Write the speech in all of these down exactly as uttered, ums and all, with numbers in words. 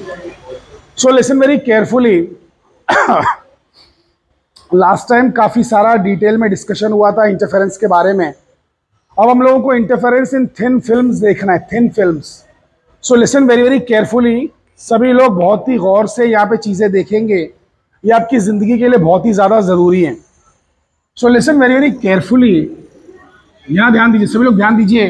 सो listen very carefully. Last time काफी सारा detail में डिस्कशन हुआ था इंटरफेरेंस के बारे में। अब हम लोगों को इंटरफेरेंस इन थिन फिल्म्स देखना है, thin films. So listen very very carefully. सभी लोग बहुत ही गौर से यहाँ पे चीजें देखेंगे, ये आपकी जिंदगी के लिए बहुत ही ज्यादा जरूरी है। So listen very very carefully, यहाँ ध्यान दीजिए, सभी लोग ध्यान दीजिए।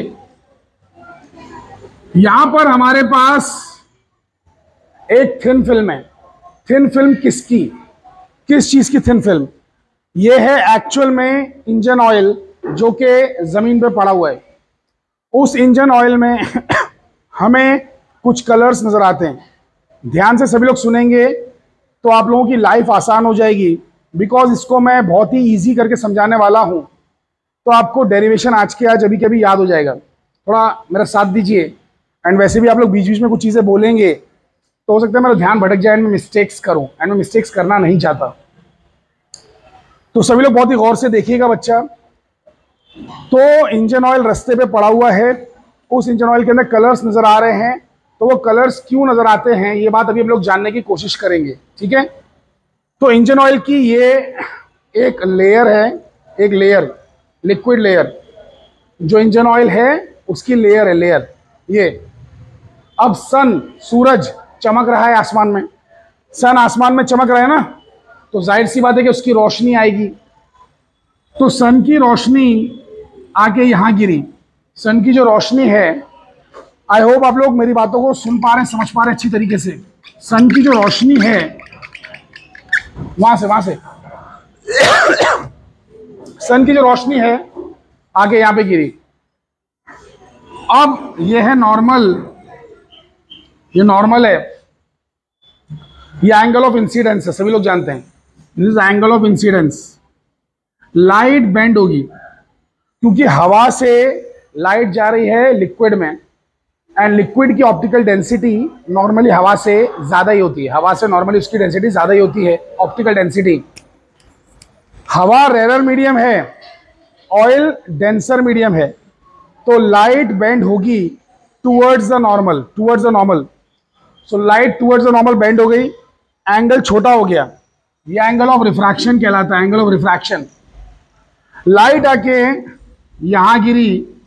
यहां पर हमारे पास एक थिन फिल्म है। थिन फिल्म किसकी, किस चीज की थिन फिल्म? ये है एक्चुअल में इंजन ऑयल जो कि जमीन पे पड़ा हुआ है। उस इंजन ऑयल में हमें कुछ कलर्स नजर आते हैं। ध्यान से सभी लोग सुनेंगे तो आप लोगों की लाइफ आसान हो जाएगी, बिकॉज इसको मैं बहुत ही इजी करके समझाने वाला हूं। तो आपको डेरिवेशन आज के आज अभी के अभी याद हो जाएगा। थोड़ा मेरा साथ दीजिए। एंड वैसे भी आप लोग बीच बीच में कुछ चीजें बोलेंगे तो हो सकता है मेरा ध्यान भटक जाए एंड मैं मिस्टेक्स करूं, एंड मैं मिस्टेक्स करना नहीं चाहता। तो सभी लोग बहुत ही गौर से देखिएगा बच्चा। तो इंजन ऑयल रास्ते पे पड़ा हुआ है, उस इंजन ऑयल के अंदर कलर्स नजर आ रहे हैं। तो वो कलर्स क्यों नजर आते हैं ये बात अभी हम लोग जानने की कोशिश करेंगे, ठीक है। तो इंजन ऑयल की ये एक लेयर है, एक लेयर, लिक्विड लेयर। जो इंजन ऑयल है उसकी लेयर है, लेयर ये। अब सन, सूरज चमक रहा है आसमान में, सन आसमान में चमक रहा है ना, तो जाहिर सी बात है कि उसकी रोशनी आएगी। तो सन की रोशनी आके यहां गिरी। सन की जो रोशनी है, आई होप आप लोग मेरी बातों को सुन पा रहे हैं, समझ पा रहे हैं अच्छी तरीके से। सन की जो रोशनी है वहां से वहां से सन की जो रोशनी है आगे यहां पे गिरी। अब ये है नॉर्मल, ये नॉर्मल है, ये एंगल ऑफ इंसिडेंस है, सभी लोग जानते हैं। This is angle of incidence. Light bend होगी क्योंकि हवा से लाइट जा रही है लिक्विड में, एंड लिक्विड की ऑप्टिकल डेंसिटी नॉर्मली हवा से ज्यादा ही होती है। हवा से नॉर्मली उसकी डेंसिटी ज्यादा ही होती है, ऑप्टिकल डेंसिटी। हवा रेरर मीडियम है, ऑयल डेंसर मीडियम है। तो लाइट बेंड होगी towards the normal, towards the normal. So light towards the normal bend हो गई, एंगल छोटा हो गया। ये एंगल ऑफ रिफ्रैक्शन कहलाता है, एंगल ऑफ रिफ्रैक्शन। लाइट आके यहां गिरी।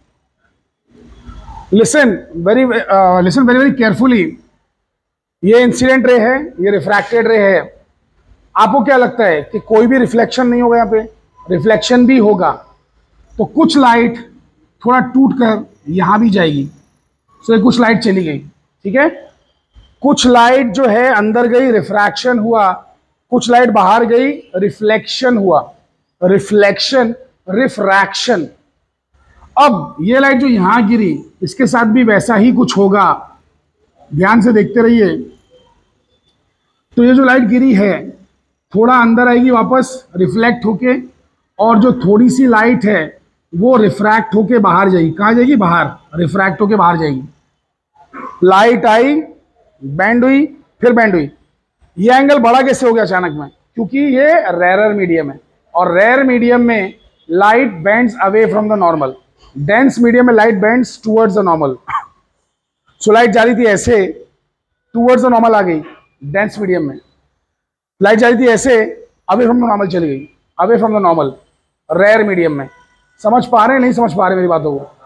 Listen very listen very very carefully. ये इंसिडेंट रे है, ये रिफ्रैक्टेड रे है। आपको क्या लगता है कि कोई भी रिफ्लेक्शन नहीं होगा? यहाँ पे रिफ्लेक्शन भी होगा। तो कुछ लाइट थोड़ा टूट कर यहां भी जाएगी। सो कुछ लाइट चली गई, ठीक है। कुछ लाइट जो है अंदर गई, रिफ्रैक्शन हुआ। कुछ लाइट बाहर गई, रिफ्लेक्शन हुआ। Reflection, refraction. अब ये लाइट जो यहां गिरी, इसके साथ भी वैसा ही कुछ होगा। ध्यान से देखते रहिए। तो ये जो लाइट गिरी है थोड़ा अंदर आएगी वापस रिफ्लेक्ट होके, और जो थोड़ी सी लाइट है वो रिफ्रैक्ट होके बाहर जाएगी। कहाँ जाएगी? बाहर, रिफ्रैक्ट होके बाहर जाएगी। लाइट आई, बेंड हुई, फिर बेंड हुई। ये एंगल बड़ा कैसे हो गया अचानक में? क्योंकि ये रेरर मीडियम है, और रेयर मीडियम में light bends away from the normal. Dense medium में light bends towards the normal. So light जा रही थी ऐसे, टूवर्ड्स द नॉर्मल आ गई डेंस मीडियम में। लाइट जा रही थी ऐसे, अवे फ्रॉम द नॉर्मल चली गई, away from the normal, rare medium में। समझ पा रहे हैं, नहीं समझ पा रहे मेरी बातों को?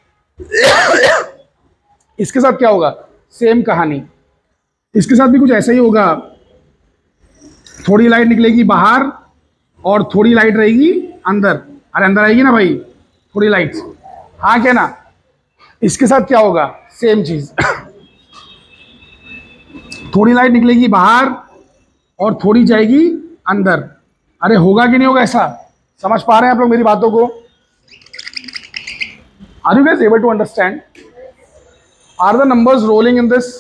इसके साथ क्या होगा? सेम कहानी। इसके साथ भी कुछ ऐसा ही होगा। थोड़ी लाइट निकलेगी बाहर और थोड़ी लाइट रहेगी अंदर। अरे अंदर आएगी ना भाई थोड़ी लाइट, हाँ क्या ना? इसके साथ क्या होगा? सेम चीज। थोड़ी लाइट निकलेगी बाहर और थोड़ी जाएगी अंदर। अरे होगा कि नहीं होगा ऐसा? समझ पा रहे हैं आप लोग मेरी बातों को? Are you guys able to understand? Are the numbers rolling in this?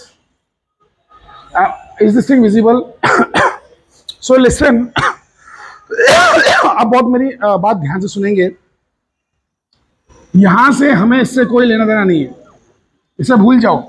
Is this thing visible? So listen. आप बहुत मेरी uh, बात ध्यान से सुनेंगे। यहां से हमें इससे कोई लेना देना नहीं है, इसे भूल जाओ।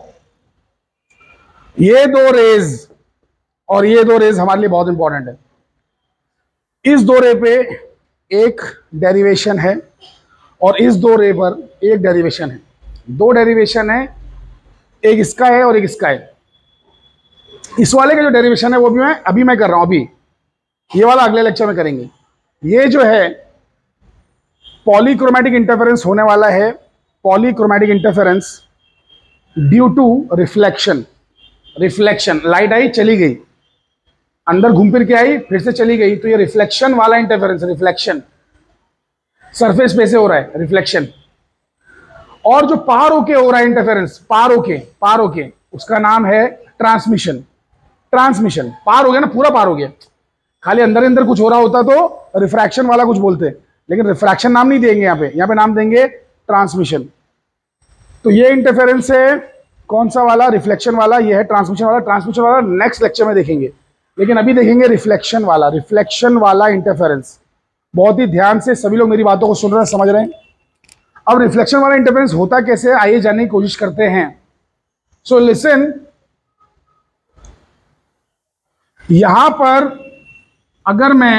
ये दो रेज और ये दो रेज हमारे लिए बहुत इंपॉर्टेंट है। इस दो रे पे एक डेरिवेशन है और इस दो रे पर एक डेरिवेशन है। दो डेरिवेशन है, एक इसका है और एक इसका है। इस वाले का जो डेरिवेशन है वो भी मैं अभी मैं कर रहा हूं, अभी ये वाला अगले लेक्चर में करेंगे। ये जो है पॉलीक्रोमैटिक इंटरफेरेंस होने वाला है, polychromatic interference due to reflection. Reflection, light आई चली गई, अंदर घूम फिर के आई फिर से चली गई, तो ये रिफ्लेक्शन वाला इंटरफेरेंस, रिफ्लेक्शन सरफेस पे से हो रहा है रिफ्लेक्शन। और जो पार होके हो रहा है इंटरफेरेंस, पार होके पार होके उसका नाम है ट्रांसमिशन। ट्रांसमिशन पार हो गया ना, पूरा पार हो गया, खाली अंदर अंदर कुछ हो रहा होता तो रिफ्रैक्शन वाला कुछ बोलते, लेकिन रिफ्रैक्शन नाम नहीं देंगे यहाँ पे, यहाँ पे नाम देंगे ट्रांसमिशन। तो ये इंटरफेरेंस है कौन सा वाला, रिफ्लेक्शन वाला, ये है ट्रांसमिशन वाला। ट्रांसमिशन वाला नेक्स्ट लेक्चर में देखेंगे, लेकिन अभी देखेंगे रिफ्लेक्शन वाला, रिफ्लेक्शन वाला इंटरफेरेंस। बहुत ही ध्यान से सभी लोग मेरी बातों को सुन रहे हैं, समझ रहे हैं। अब रिफ्लेक्शन वाला इंटरफेरेंस होता कैसे, आइए जानने की कोशिश करते हैं। सो लिसन, यहां पर अगर मैं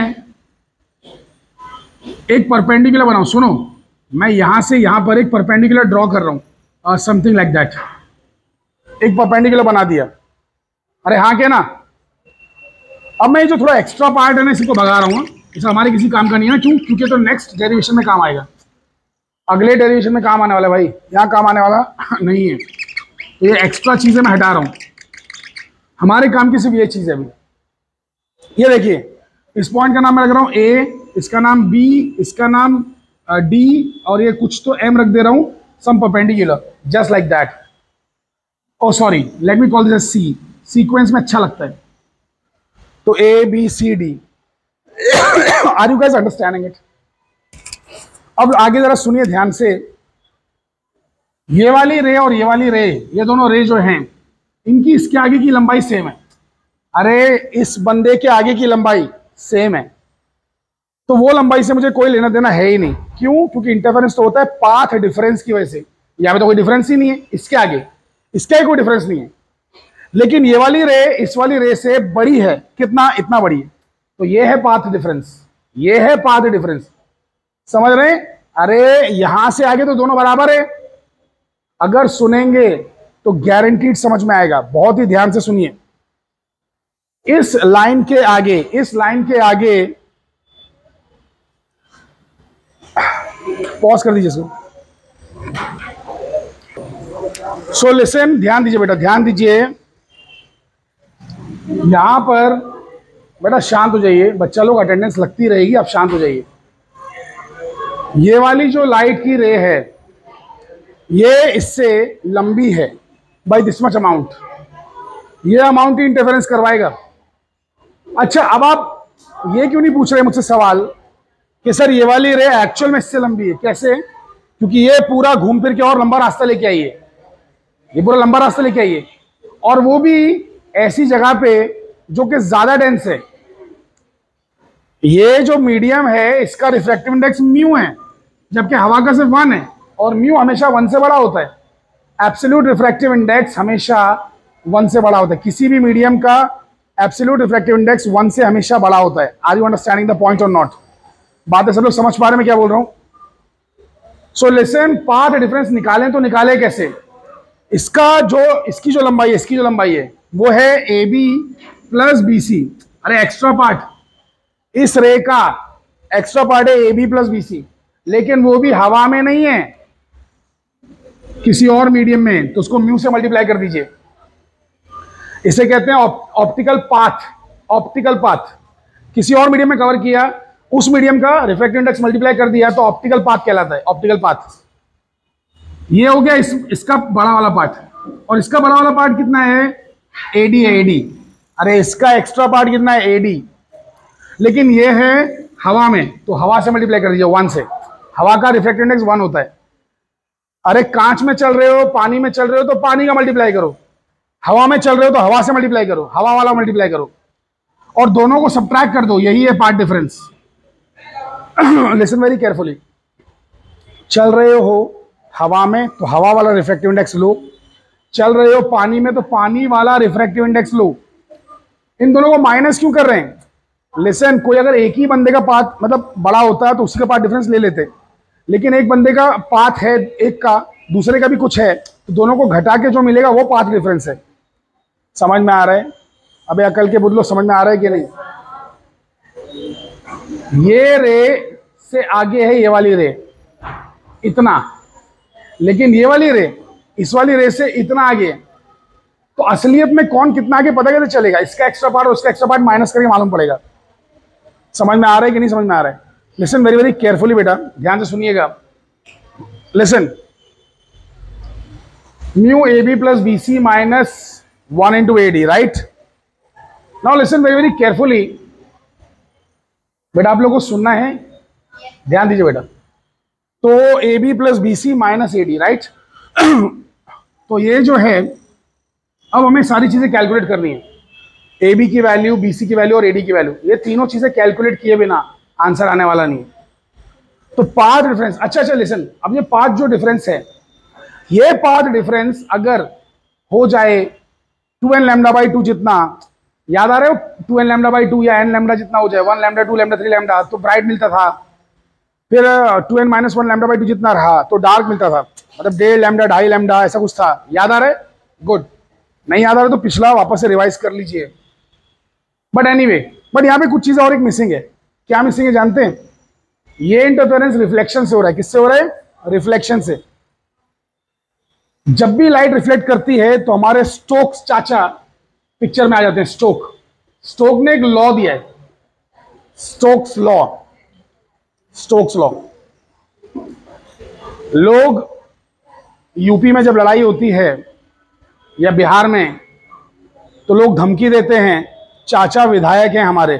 एक परपेंडिकुलर बनाऊं, सुनो, मैं यहां से यहां पर एक परपेंडिकुलर ड्रॉ कर रहा हूं, समथिंग लाइक दैट, एक परपेंडिकुलर बना दिया। अरे हाँ क्या ना, अब मैं जो थोड़ा एक्स्ट्रा पार्ट है ना इसी को भगा रहा हूँ, इसे हमारे किसी काम का नहीं है। क्यों? क्योंकि तो नेक्स्ट डेरिवेशन में काम आएगा, अगले डेरिवेशन में काम आने वाला है भाई, यहाँ काम आने वाला नहीं है। तो ये एक्स्ट्रा चीजें मैं हटा रहा हूँ, हमारे काम की सिर्फ ये चीज है अभी। ये देखिए, इस पॉइंट का नाम मैं लग रहा हूँ ए, इसका नाम बी, इसका नाम डी, और ये कुछ तो एम रख दे रहा हूँ, some perpendicular, just like that. Oh sorry, let me call this C, sequence में अच्छा लगता है। तो A B C D, are you guys understanding it? अब आगे जरा सुनिए ध्यान से, ये वाली रे और ये वाली रे, ये दोनों रे जो हैं, इनकी इसके आगे की लंबाई सेम है। अरे इस बंदे के आगे की लंबाई सेम है, तो वो लंबाई से मुझे कोई लेना देना है ही नहीं। क्यों? क्योंकि इंटरफेरेंस तो होता है पाथ डिफरेंस की वजह से, यहां पे तो कोई डिफरेंस ही नहीं है, इसके आगे इसके आगे कोई डिफरेंस नहीं है। लेकिन ये वाली रे इस वाली रे से बड़ी है, कितना? इतना बड़ी है, तो ये है पाथ डिफरेंस, ये है पाथ डिफरेंस, समझ रहे हैं? अरे यहां से आगे तो दोनों बराबर है, अगर सुनेंगे तो गारंटीड समझ में आएगा। बहुत ही ध्यान से सुनिए, इस लाइन के आगे, इस लाइन के आगे, पॉज कर दीजिए इसको। सो लिसन, ध्यान दीजिए बेटा, ध्यान दीजिए। यहां पर बेटा शांत हो जाइए, बच्चा लोग अटेंडेंस लगती रहेगी, आप शांत हो जाइए। ये वाली जो लाइट की रे है, ये इससे लंबी है बाय दिस मच अमाउंट, ये अमाउंट ही इंटरफेरेंस करवाएगा। अच्छा, अब आप ये क्यों नहीं पूछ रहे मुझसे सवाल कि सर ये वाली रे एक्चुअल में इससे लंबी है? कैसे? क्योंकि ये पूरा घूम फिर के और लंबा रास्ता लेके आई है, ये पूरा लंबा रास्ता लेके आई है, और वो भी ऐसी जगह पे जो कि ज्यादा डेंस है। ये जो मीडियम है इसका रिफ्रैक्टिव इंडेक्स म्यू है, जबकि हवा का सिर्फ वन है, और म्यू हमेशा वन से बड़ा होता है। एब्सोल्यूट रिफ्रैक्टिव इंडेक्स हमेशा वन से बड़ा होता है, किसी भी मीडियम का एब्सोल्यूट रिफ्रैक्टिव इंडेक्स वन से हमेशा बड़ा होता है। Are you understanding the point और नॉट? बातें सब लोग समझ पा रहे हैं मैं क्या बोल रहा हूं? सो लिसन, पाथ डिफरेंस निकालें तो निकाले कैसे? इसका जो इसकी जो लंबाई है, इसकी जो लंबाई है वो है A B plus B C. अरे एक्स्ट्रा पार्ट, इस रे का एक्स्ट्रा पार्ट है A B plus B C, लेकिन वो भी हवा में नहीं है, किसी और मीडियम में, तो उसको म्यू से मल्टीप्लाई कर दीजिए। इसे कहते हैं ऑप्टिकल पाथ। ऑप्टिकल पाथ किसी और मीडियम में कवर किया, उस मीडियम का रिफ्रैक्टिव इंडेक्स मल्टीप्लाई कर दिया, तो ऑप्टिकल पाथ कहलाता है, ऑप्टिकल पाथ। ये हो गया इस, इसका बड़ा वाला पार्ट, और इसका बड़ा वाला पार्ट कितना है? एडी है, एडी। अरे इसका एक्स्ट्रा पार्ट कितना है? एडी। लेकिन ये है हवा में, तो हवा से मल्टीप्लाई कर दीजिए, वन से। हवा का रिफ्रैक्टिव इंडेक्स वन होता है। अरे कांच में चल रहे हो, पानी में चल रहे हो, तो पानी का मल्टीप्लाई करो। हवा में चल रहे हो तो हवा से मल्टीप्लाई करो, हवा वाला मल्टीप्लाई करो, और दोनों को सब्ट्रैक्ट कर दो, यही है part difference. Listen very carefully, चल रहे हो हवा में तो हवा वाला रिफ्रैक्टिव इंडेक्स लो, चल रहे हो पानी में तो पानी वाला रिफ्रैक्टिव इंडेक्स लो। इन दोनों को माइनस क्यों कर रहे हैं? लिसन, कोई अगर एक ही बंदे का पाथ मतलब बड़ा होता है तो उसी का पाथ डिफरेंस ले लेते, लेकिन एक बंदे का पाथ है एक का, दूसरे का भी कुछ है, तो दोनों को घटा के जो मिलेगा वो पाथ डिफरेंस है। समझ में आ रहा है? अबे अकल के बुदलो, समझ में आ रहा है कि नहीं? ये रे से आगे है ये वाली रे, इतना, लेकिन ये वाली रे इस वाली रे से इतना आगे। तो असलियत में कौन कितना आगे पता कैसे चलेगा? इसका एक्स्ट्रा पार्ट और उसका एक्स्ट्रा पार्ट माइनस करके मालूम पड़ेगा। समझ में आ रहा है कि नहीं समझ में आ रहा है? लिसन वेरी वेरी केयरफुली बेटा, ध्यान से सुनिएगा। Listen, mu A B plus B C minus one into A D, right? Now listen very very carefully बेटा, आप लोगों को सुनना है, ध्यान दीजिए बेटा। तो A B plus B C minus A D, right? तो ये जो है, अब हमें सारी चीजें कैलकुलेट करनी है, ए बी की वैल्यू, बी सी की वैल्यू और ए डी की वैल्यू। ये तीनों चीजें कैलकुलेट किए बिना आंसर आने वाला नहीं है। तो पाथ डिफरेंस, अच्छा अच्छा लिसन, अब ये पाथ जो डिफरेंस है, ये पाथ डिफरेंस अगर हो जाए two N lambda by two जितना, याद आ रहे हो? Two N lambda by two या एन लैम्डा जितना हो जाए, one lambda, two lambda, three lambda, तो ब्राइट मिलता था। फिर two N minus one lambda by two जितना रहा तो डार्क मिलता था, मतलब डेढ़ लैम्डा, ढाई लैम्डा, ऐसा कुछ था। याद आ रहा है? गुड। नहीं याद आ रहा तो पिछला वापस से रिवाइज कर लीजिए। बट एनीवे, बट यहाँ पे कुछ चीजें और एक मिसिंग है। क्या मिसिंग है जानते हैं? ये इंटरफेरेंस रिफ्लेक्शन से हो रहा है। किससे हो रहा है? रिफ्लेक्शन से। जब भी लाइट रिफ्लेक्ट करती है तो हमारे स्टोक्स चाचा पिक्चर में आ जाते हैं। स्टोक स्टोक ने एक लॉ दिया है, स्टोक्स लॉ। स्टोक्स लॉ, लोग यूपी में जब लड़ाई होती है या बिहार में, तो लोग धमकी देते हैं चाचा विधायक हैं हमारे,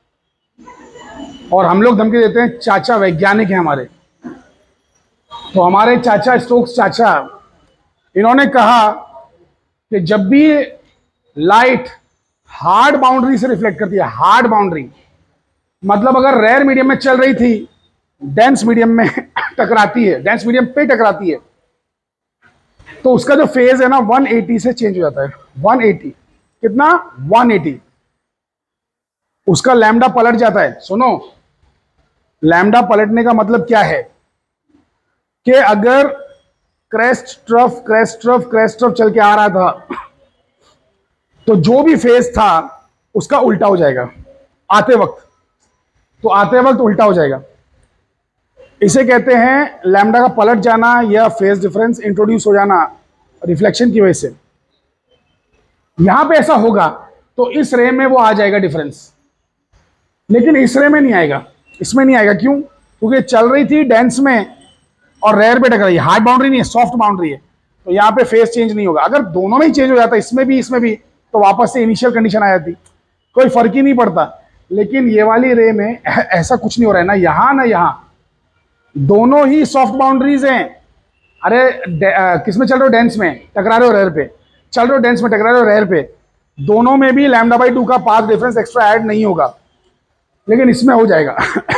और हम लोग धमकी देते हैं चाचा वैज्ञानिक हैं हमारे। तो हमारे चाचा स्टोक्स चाचा, इन्होंने कहा कि जब भी लाइट हार्ड बाउंड्री से रिफ्लेक्ट करती है, हार्ड बाउंड्री मतलब अगर रेयर मीडियम में चल रही थी, डेंस मीडियम में टकराती है, डेंस मीडियम पे टकराती है, तो उसका जो फेज है ना वन एटी से चेंज हो जाता है। वन एटी कितना? One eighty. उसका लैम्डा पलट जाता है। सुनो, लैम्डा पलटने का मतलब क्या है कि अगर crest trough crest trough crest trough चल के आ रहा था, तो जो भी फेज था उसका उल्टा हो जाएगा आते वक्त, तो आते वक्त उल्टा हो जाएगा। इसे कहते हैं लैम्डा का पलट जाना या फेज डिफरेंस इंट्रोड्यूस हो जाना रिफ्लेक्शन की वजह से। यहां पे ऐसा होगा तो इस रे में वो आ जाएगा डिफरेंस, लेकिन इस रे में नहीं आएगा। इसमें नहीं आएगा, क्यों? क्योंकि चल रही थी डेंस में और रेयर पे टकराई। हार्ड बाउंड्री नहीं है, सॉफ्ट बाउंड्री है, तो यहाँ पे फेज चेंज नहीं होगा। अगर दोनों में ही चेंज हो जाता, इसमें भी इसमें भी, तो वापस से इनिशियल कंडीशन आ जाती, कोई फर्क ही नहीं पड़ता। लेकिन ये वाली रे में ऐसा कुछ नहीं हो रहा है, ना यहाँ ना यहाँ, दोनों ही सॉफ्ट बाउंड्रीज हैं। अरे किस में चल रहे हो? डेंस में टकरा रहे हो, रेयर पे चल रहे हो, डेंस में टकरा रहे हो, रेयर पे। दोनों में भी लैम्डा बाई टू का पाथ डिफरेंस एक्स्ट्रा ऐड नहीं होगा, लेकिन इसमें हो जाएगा।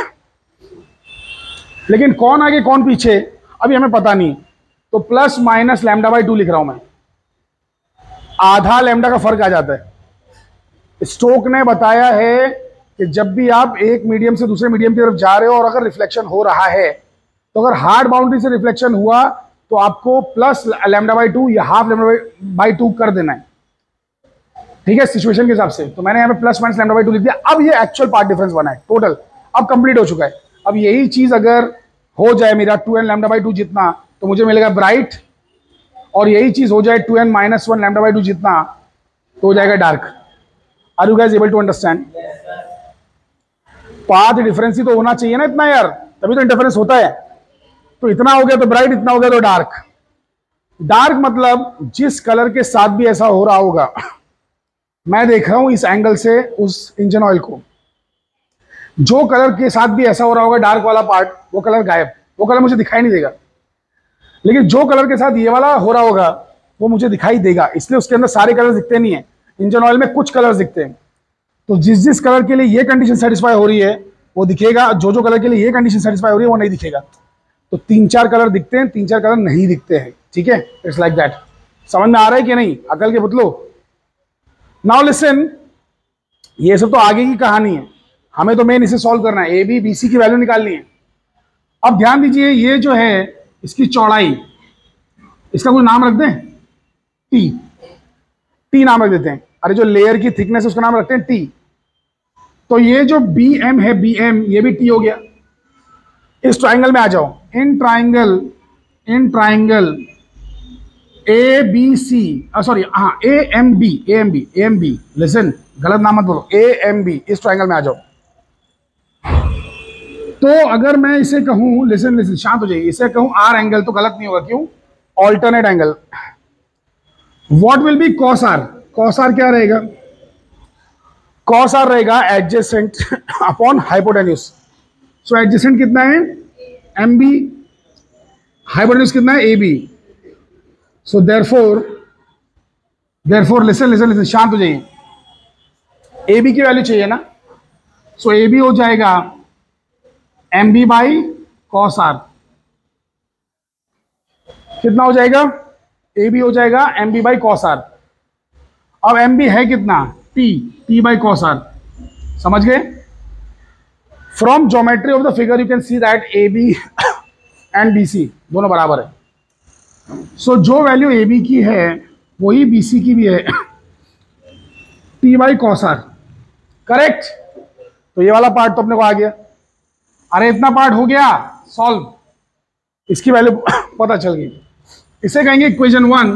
लेकिन कौन आगे कौन पीछे अभी हमें पता नहीं, तो plus minus lambda by two लिख रहा हूं मैं, आधा लैम्डा का फर्क आ जाता है। स्टोक ने बताया है कि जब भी आप एक मीडियम से दूसरे मीडियम की तरफ जा रहे हो और अगर रिफ्लेक्शन हो रहा है, तो अगर हार्ड बाउंड्री से रिफ्लेक्शन हुआ तो आपको प्लस लैम्डा बाई टू या हाफ लैम्डा बाई टू कर देना है, ठीक है, सिचुएशन के हिसाब से। तो मैंने यहाँ पे plus minus lambda by two लिख दिया। अब ये एक्चुअल पार्ट डिफरेंस बना है टोटल, अब कंप्लीट हो चुका है। अब यही चीज अगर हो जाए मेरा two N lambda by two जितना, तो मुझे मिलेगा ब्राइट, और यही चीज हो जाए two N minus one lambda by two जितना, तो हो जाएगा dark. Are you guys able to understand? Path difference ही तो होना चाहिए ना इतना यार, तभी तो इंटरफेरेंस होता है। तो इतना हो गया तो ब्राइट, इतना हो गया तो डार्क। डार्क मतलब जिस कलर के साथ भी ऐसा हो रहा होगा, मैं देख रहा हूं इस एंगल से उस इंजन ऑयल को, जो कलर के साथ भी ऐसा हो रहा होगा डार्क वाला पार्ट, वो कलर गायब, वो कलर मुझे दिखाई नहीं देगा। लेकिन जो कलर के साथ ये वाला हो रहा होगा वो मुझे दिखाई देगा, इसलिए उसके अंदर सारे कलर दिखते नहीं है। इंजन ऑयल में कुछ कलर दिखते हैं, तो जिस जिस कलर के लिए ये कंडीशन सेटिस्फाई हो रही है वो दिखेगा, जो जो कलर के लिए ये कंडीशन सेटिस्फाई हो रही है वो नहीं दिखेगा। तो तीन चार कलर दिखते हैं, तीन चार कलर नहीं दिखते हैं, ठीक है? It's like that. समझ में आ रहा है कि नहीं अकल के पुतलो? नाउ लिसन, ये सब तो आगे की कहानी है, हमें तो मेन इसे सॉल्व करना है, ए बी बी सी की वैल्यू निकालनी है। अब ध्यान दीजिए, ये जो है इसकी चौड़ाई, इसका कुछ नाम रख दें, टी टी नाम रख देते हैं। अरे जो लेयर की थिकनेस उसका नाम रखते हैं टी। तो ये जो बी एम है, बी एम, ये भी टी हो गया। इस ट्राइंगल में आ जाओ, in triangle, in triangle A B C, sorry हाँ A M B, A M B, A M B, listen, गलत नाम मत बोलो, ए एम बी, इस ट्राइंगल में आ जाओ। तो अगर मैं इसे कहूं, लिसन लिसन, शांत हो जाइए, इसे कहूं आर एंगल तो गलत नहीं होगा, क्यों? Alternate angle. What will be cos R? Cos R क्या रहेगा? कॉस आर रहेगा adjacent upon hypotenuse. So adjacent कितना है? एम बी, हाइपोटेन्यूज कितना है? A B. So therefore, therefore listen listen listen, शांत हो जाइए, ए बी की वैल्यू चाहिए ना, सो ए बी हो जाएगा M B by cos R. कितना हो जाएगा? ए बी हो जाएगा M B by cos R. अब एम बी है कितना? T, T by cos R. समझ गए? From geometry of the figure you can see that A B and B C दोनों बराबर है। सो so, जो वैल्यू ए बी की है वही बी सी की भी है, T by cos R. Correct? तो ये वाला पार्ट तो अपने को आ गया। अरे इतना पार्ट हो गया सॉल्व, इसकी वैल्यू पता चल गई। इसे कहेंगे equation one,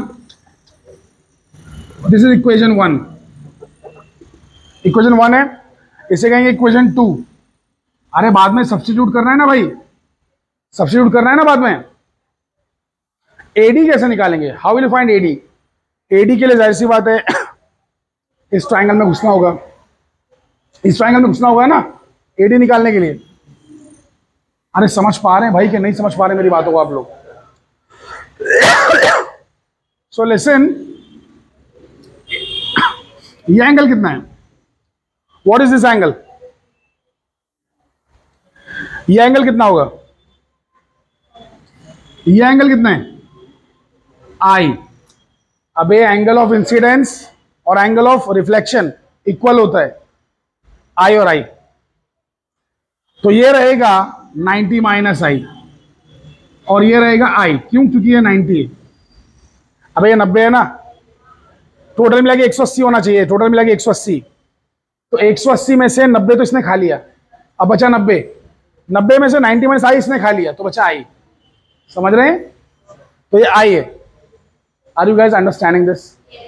this is equation one, equation one है। इसे कहेंगे इक्वेशन टू। अरे बाद में सब्स्टिट्यूट करना है ना भाई, सब्स्टिट्यूट करना है ना बाद में। एडी कैसे निकालेंगे? How will you find AD? AD के लिए जाहिर सी बात है इस ट्राइंगल में घुसना होगा, इस ट्राइंगल में घुसना होगा ना एडी निकालने के लिए। अरे समझ पा रहे हैं भाई कि नहीं समझ पा रहे मेरी बातों को आप लोग? सो लिसन, ये एंगल कितना है? What is this angle? ये एंगल कितना होगा? ये एंगल कितना है? आई। अब ये एंगल ऑफ इंसिडेंस और एंगल ऑफ रिफ्लेक्शन इक्वल होता है, आई और आई। तो ये रहेगा नाइंटी माइनस आई और ये रहेगा आई। क्यों? क्योंकि ये नाइंटी है। अब ये नब्बे है ना, टोटल मिला के एक सौ अस्सी होना चाहिए, टोटल मिला के एक सौ अस्सी। तो एक सौ अस्सी में से नब्बे तो इसने खा लिया, अब बचा नब्बे। नब्बे में से नाइंटी माइनस आई इसने खा लिया, तो बचा आई। समझ रहे हैं? तो ये आई है। Are you guys understanding this?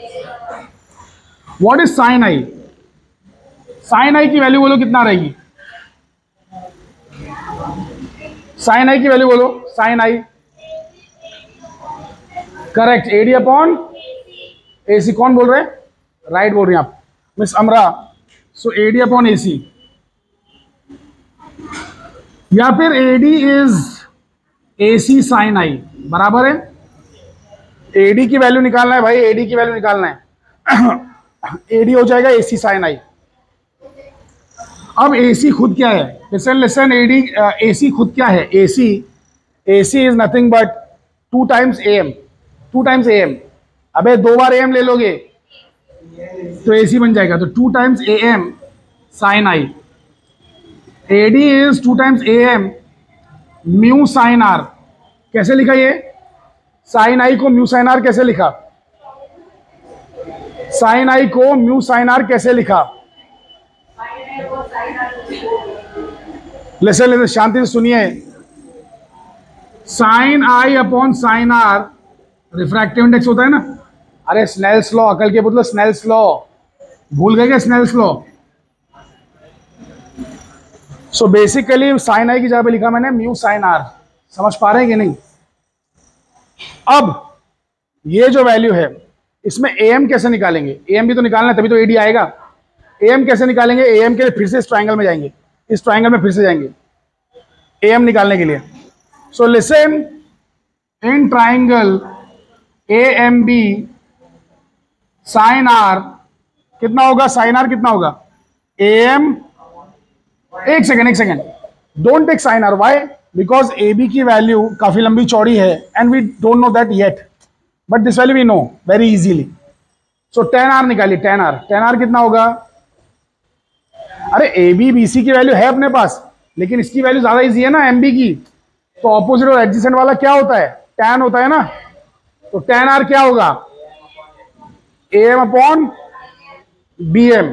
What is sine I? Sine I की वैल्यू बोलो कितना रहेगी? साइन आई की वैल्यू बोलो, sine I. Correct, AD upon A C. कौन बोल रहे हैं? राइट बोल रही हैं आप, miss Amra. So AD upon A C, या फिर AD is A C sine I, बराबर है। एडी की वैल्यू निकालना है भाई, एडी की वैल्यू निकालना है। एडी हो जाएगा ए सी साइन आई। अब एसी खुद क्या है? लिसन लिसन, एडी एसी खुद क्या है? AC AC is nothing but two times A M, two times A M. अबे दो बार ए एम ले लोगे तो एसी बन जाएगा, तो two times A M sine I. AD is two times A M mu sine R. कैसे लिखा ये? साइन आई को म्यू साइन आर कैसे लिखा? साइन आई को म्यू साइन आर कैसे लिखा? लिसन लिसन, शांति से सुनिए। Sine I upon sine R refractive index होता है ना। अरे स्नेल्स लॉ, अकल के पुतलो, स्नेल्स लॉ भूल गए क्या? Snell's law. So basically sine I की जगह पे लिखा मैंने म्यू साइन आर। समझ पा रहे हैं कि नहीं? अब ये जो वैल्यू है इसमें ए एम कैसे निकालेंगे? ए एम भी तो निकालना है, तभी तो एडी आएगा। ए एम कैसे निकालेंगे? ए एम के लिए फिर से इस ट्राइंगल में जाएंगे, इस ट्राइंगल में फिर से जाएंगे ए एम निकालने के लिए। So listen, in triangle A M B sine R कितना होगा? साइन आर कितना होगा? ए एम, एक सेकेंड एक second, don't take sine R. Why? Because A B की वैल्यू काफी लंबी चौड़ी है and we don't know that yet, but this value we know very easily. So tan R निकालिए, टेन आर। टेन आर कितना होगा? अरे ए बी बी सी की वैल्यू है अपने पास, लेकिन इसकी वैल्यू ज्यादा इजी है ना एम बी की। तो ऑपोजिट और एडजेसेंट वाला क्या होता है? टैन होता है ना। तो टैन आर क्या होगा? A M upon B M.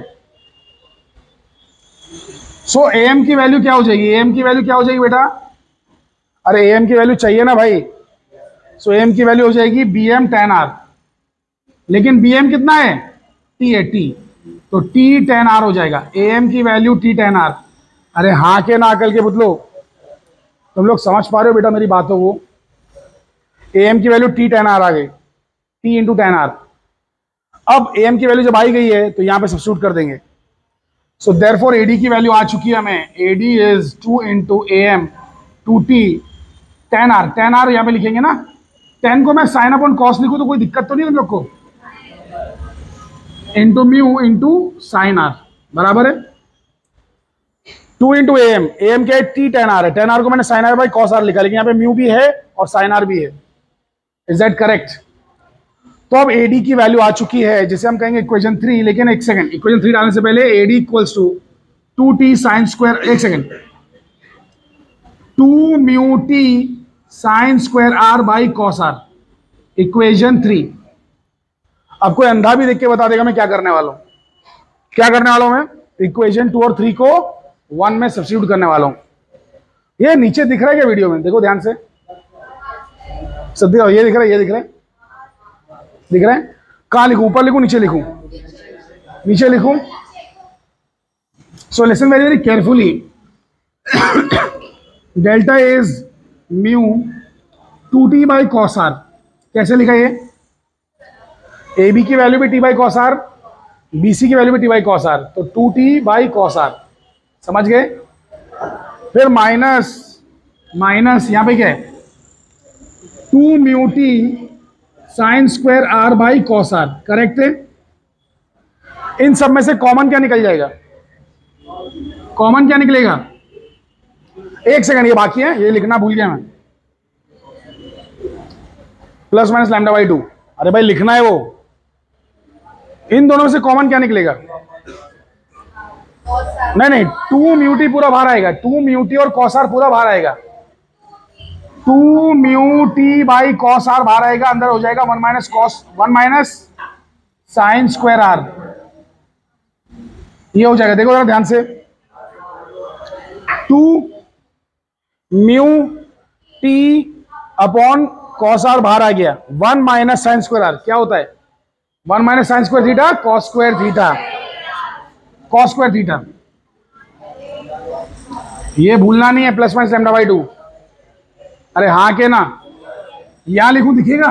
So A M की वैल्यू क्या हो जाएगी? ए एम की वैल्यू क्या हो जाएगी बेटा? अरे ए एम की वैल्यू चाहिए ना भाई। सो ए एम की वैल्यू हो जाएगी बी एम टेन आर। लेकिन बी एम कितना है? टी है, टी। तो टी टेन आर हो जाएगा। ए एम की वैल्यू टी टेन आर। अरे हाँ के ना अकल के पुतलो, तुम लोग समझ पा रहे हो बेटा मेरी बातों को? ए एम की वैल्यू टी टेन आर आ गई, टी इंटू टेन आर। अब ए एम की वैल्यू जब आई गई है तो यहां पे सब्स्टिट्यूट कर देंगे। सो देयरफॉर एडी की वैल्यू आ चुकी है हमें। AD is two into A M two T tan R. Tan R यहां पे लिखेंगे ना। टेन को मैं साइन अपॉन कॉस लिखूं तो कोई दिक्कत तो नहीं तुम लोग को? Into mu into sine R बराबर है two into A M. A M क्या है? टी टेन आर है। टेन आर को मैंने sine R by cos R लिखा, लेकिन यहाँ पे म्यू भी है और साइन आर भी है। Is that correct? तो अब एडी की वैल्यू आ चुकी है जिसे हम कहेंगे इक्वेशन थ्री। लेकिन एक सेकंड, इक्वेशन थ्री डालने से पहले AD equals to two T sine square, एक second, two mu T sine square R by cos R, equation three. अब कोई अंधा भी देख के बता देगा मैं क्या करने वाला हूं। क्या करने वाला हूं मैं? इक्वेशन टू और थ्री को वन में सब्स्टिट्यूट करने वाला हूं। ये नीचे दिख रहा है क्या वीडियो में? देखो ध्यान से सब दिख, ये दिख रहा है, ये दिख रहा है, दिख रहा है? कहां लिखूं? ऊपर लिखूं, नीचे लिखूं? नीचे लिखूं। So listen very very carefully. Delta is mu two T by cos R. कैसे लिखा ये? ए बी की वैल्यू भी T by cos R, B C की वैल्यू भी टी बाई कॉस आर, तो two T by cos R. समझ गए? फिर माइनस माइनस यहां पे क्या है? Two mu T sine square R by cos R. Correct है? इन सब में से कॉमन क्या निकल जाएगा? कॉमन क्या निकलेगा? एक सेकंड, ये बाकी है, ये लिखना भूल गया मैं। Plus minus lambda by two. अरे भाई लिखना है वो। इन दोनों में से कॉमन क्या निकलेगा? नहीं नहीं, टू म्यूटी पूरा बाहर आएगा। टू म्यूटी और कॉस आर पूरा बाहर आएगा। Two mu T by cos R बाहर आएगा, अंदर हो जाएगा one minus cos, one minus sine square R. ये हो जाएगा, देखो जरा ध्यान से। Two mu T upon cos R बाहर आ गया, one minus sine square R क्या होता है? One minus sine square theta cos square theta, cos square theta. ये भूलना नहीं है, plus minus lambda by two. अरे हाँ के ना? यहां लिखूं दिखेगा?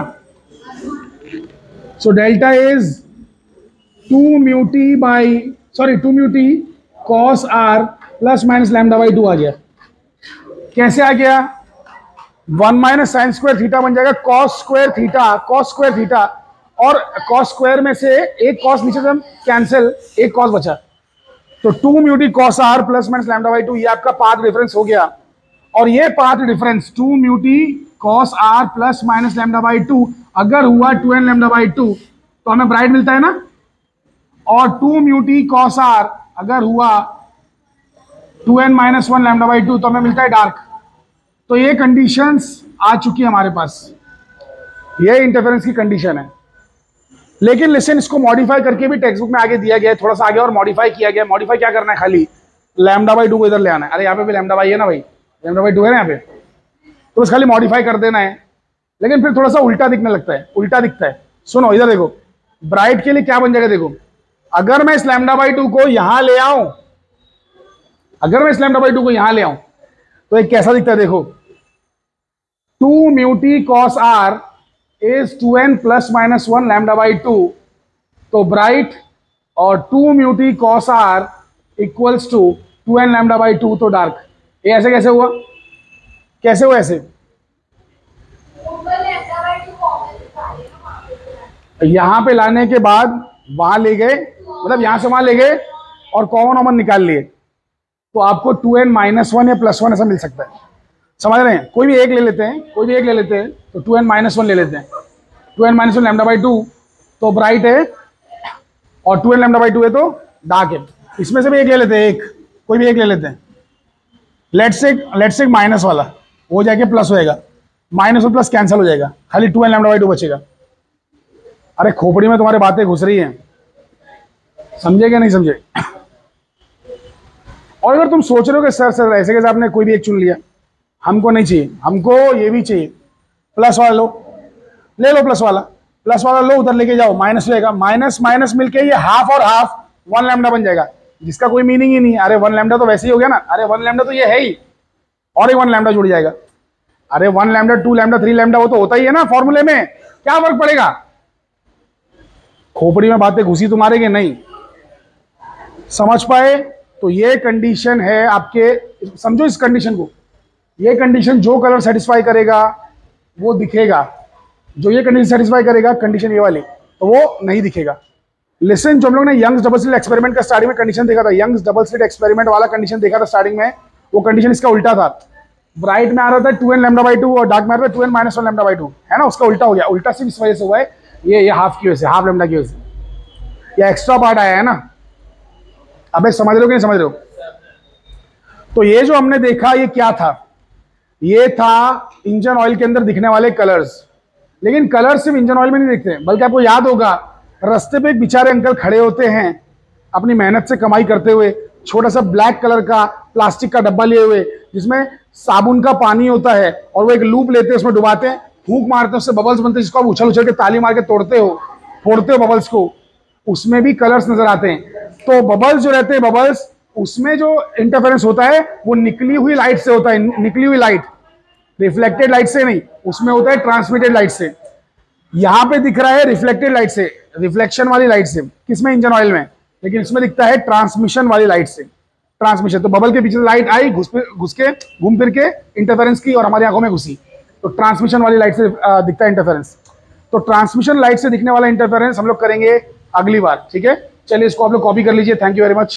So delta is two mu T by sorry two mu T cos R plus minus lambda by two आ गया। कैसे आ गया? One minus sine square theta बन जाएगा cos square theta, cos square theta, और कॉस स्क्वायर में से एक कॉस नीचे से हम कैंसिल, एक कॉस बचा, तो two mu T cos R plus minus lambda by two. ये आपका पाथ डिफरेंस हो गया। और ये path difference two mu T cos R plus minus lambda by two अगर हुआ two N lambda by two तो हमें ब्राइट मिलता है ना। और two mu T cos R अगर हुआ two N minus one lambda by two तो हमें मिलता है डार्क। तो ये कंडीशंस आ चुकी है हमारे पास, ये इंटरफेरेंस की कंडीशन है। लेकिन लिसन, इसको मॉडिफाई करके भी टेक्स्ट बुक में आगे दिया गया है, थोड़ा सा आगे और मॉडिफाई किया गया। मॉडिफाई क्या करना है? खाली लैम्डा बाई टू को इधर ले आना है। अरे यहाँ पे भी लैम्डा बाई है ना भाई, लैम्डा बाई टू है ना यहाँ पे, तो बस खाली मॉडिफाई कर देना है। लेकिन फिर थोड़ा सा उल्टा दिखने लगता है, उल्टा दिखता है। सुनो इधर देखो, ब्राइट के लिए क्या बन जाएगा? देखो, अगर मैं इस लैम्डा बाई टू को यहां ले आऊं, अगर मैं इस लैम्डा बाई टू को यहां ले आऊं तो एक कैसा दिखता है? देखो, two mu T cos R is two n plus minus one lambda by two, तो ब्राइट और two mu T cos R equals to two N lambda by two, तो डार्क। ये ऐसे कैसे हुआ? कैसे हुआ ऐसे? यहां पे लाने के बाद वहां ले गए, मतलब यहां से वहां ले गए और कॉमन कॉमन निकाल लिए, तो आपको टू एन माइनस वन या प्लस वन ऐसा मिल सकता है। समझ रहे हैं? कोई भी एक ले लेते हैं, कोई भी एक ले लेते हैं, तो टू एन माइनस वन ले लेते हैं। Two N minus one lambda by two तो ब्राइट है, और two N lambda by two है तो डार्क है। इसमें से भी एक ले लेते हैं, एक कोई भी एक ले लेते हैं। Let's say let's say minus वाला हो जाएगा, प्लस होएगा, माइनस और प्लस कैंसिल हो जाएगा, खाली two N lambda by two बचेगा। अरे खोपड़ी में तुम्हारे बातें घुस रही हैं। समझे क्या नहीं समझे? और अगर तुम सोच रहे हो कि सर सर ऐसे कैसे आपने कोई भी एक चुन लिया, हमको नहीं चाहिए, हमको ये भी चाहिए, प्लस वाला लो, ले लो प्लस वाला, प्लस वाला लो, उधर लेके जाओ, माइनस रहेगा, माइनस माइनस मिलके ये हाफ और हाफ वन लैम्डा बन जाएगा, जिसका कोई मीनिंग ही नहीं। अरे वन लैम्डा तो वैसे ही हो गया ना, अरे वन लैम्डा तो ये है ही, और एक वन लैम्डा जुड़ जाएगा। अरे one lambda, two lambda, three lambda, वो तो होता ही है ना फॉर्मूले में, क्या फर्क पड़ेगा? खोपड़ी में बातें घुसी तुम्हारे के नहीं समझ पाए? तो ये कंडीशन है आपके, समझो इस कंडीशन को, ये कंडीशन जो कलर सेटिस्फाई करेगा वो दिखेगा, जो ये कंडीशन सेटिस्फाई करेगा कंडीशन ये वाली, तो वो नहीं दिखेगा। लिसन, जो हम लोग ने यंग्स डबल स्लिट एक्सपेरिमेंट का स्टार्टिंग में कंडीशन देखा था, यंग्स डबल स्लिट एक्सपेरिमेंट वाला कंडीशन देखा था स्टार्टिंग में, वो कंडीशन इसका उल्टा था। ब्राइट में आ रहा था two N lambda by two और डार्क में आ रहा था two N minus one lambda by two, है ना, उसका उल्टा हो गया। उल्टा सिर्फ इस वजह से हुआ है, ये ये हाफ की वजह से, हाफ लैम्डा की वजह से, या एक्स्ट्रा पार्ट आया है ना। अबे समझ रहे हो कि नहीं समझ रहे हो? तो ये जो हमने देखा ये क्या था? ये था इंजन ऑयल के अंदर दिखने वाले कलर्स। लेकिन कलर सिर्फ इंजन ऑयल में नहीं दिखते, बल्कि आपको याद होगा रास्ते पे एक बेचारे अंकल खड़े होते हैं अपनी मेहनत से कमाई करते हुए, छोटा सा ब्लैक कलर का प्लास्टिक का डब्बा लिए हुए, जिसमें साबुन का पानी होता है, और वो एक लूप लेते हैं, उसमें डुबाते हैं, फूंक मारते हैं, उससे बबल्स बनते हैं, जिसको आप उछल उछल के ताली मार के तोड़ते हो, फोड़ते हो बबल्स को, उसमें भी कलर्स नजर आते हैं। तो बबल्स जो रहते हैं, बबल्स, उसमें जो इंटरफेरेंस होता है वो निकली हुई लाइट से होता है, निकली हुई लाइट, रिफ्लेक्टेड लाइट से नहीं, उसमें होता है ट्रांसमिटेड लाइट से। यहां पे दिख रहा है रिफ्लेक्टेड लाइट से, रिफ्लेक्शन वाली लाइट से, किसमें? इंजन ऑयल में। लेकिन इसमें दिखता है ट्रांसमिशन वाली लाइट से, ट्रांसमिशन। तो बबल के पीछे लाइट आई, घुस घुस के घूम फिर के इंटरफेरेंस की और हमारी आंखों में घुसी, तो ट्रांसमिशन वाली लाइट से दिखता है इंटरफेरेंस। तो ट्रांसमिशन लाइट से दिखने वाला इंटरफेरेंस हम लोग करेंगे अगली बार, ठीक है? चलिए इसको आप लोग कॉपी कर लीजिए। Thank you very much.